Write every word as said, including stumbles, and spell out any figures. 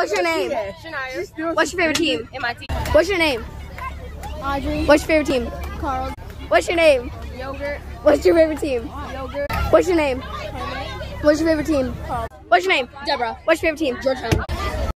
What's your name? Shania. What's your favorite team? M I T. What's your name? Audrey. What's your favorite team? Carl. What's your name? Yogurt. What's your favorite team? Yogurt. What's your name? What's your favorite team? Carl. What's your name? Deborah. What's your favorite team? Georgetown.